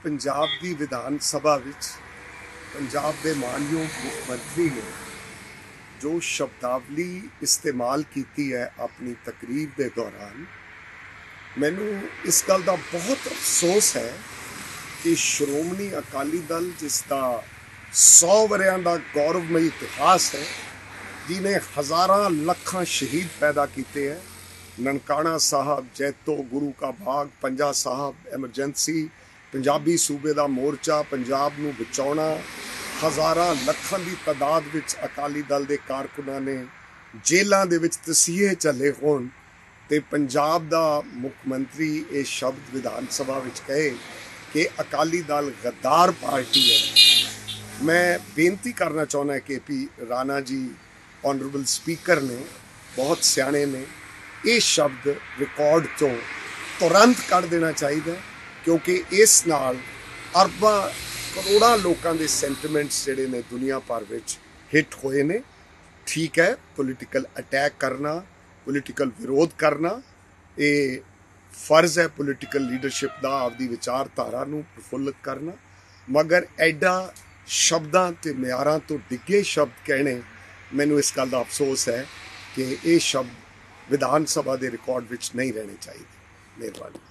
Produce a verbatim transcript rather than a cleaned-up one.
पंजाब की विधान सभा विच पंजाब के मानयोग मुख्यमंत्री ने जो शब्दावली इस्तेमाल की है अपनी तकरीर के दौरान, मैनू इस गल का बहुत अफसोस है कि श्रोमणी अकाली दल जिसका सौ वरियां का गौरवमयी इतिहास है, जिन्हें हज़ारा लखां शहीद पैदा किए हैं, ननकाना साहब, जैतो, गुरु का बाग, पंजा साहब, एमरजेंसी, पंजाबी सूबे का मोर्चा, पंजाब नूं बचाउणा, हज़ारा लखां की तादाद विच अकाली दल के कारकुनां ने जेलों दे विच तसीहे चले होण ते पंजाब दा मुख्यमंत्री ये शब्द विधान सभा विच कहे कि अकाली दल गद्दार पार्टी है। मैं बेनती करना चाहना कि P Rana ji honourable speaker ने बहुत सियाणे ने ये शब्द रिकॉर्ड तो तुरंत कर देना चाहिए, क्योंकि इस नाल अरबां करोड़ां लोगों के सेंटिमेंट्स जिहड़े ने दुनिया भर विच हिट होए ने। ठीक है, पोलिटिकल अटैक करना, पोलिटिकल विरोध करना, ये फर्ज है पोलिटिकल लीडरशिप का आपकी विचारधारा नूं प्रफुल्लित करना, मगर एडा शब्दां ते म्यारां तो डिगे शब्द कहने, मैनू इस गल का अफसोस है कि ये शब्द विधान सभा के रिकॉर्ड विच नहीं रहने चाहिए। मेहरबानी।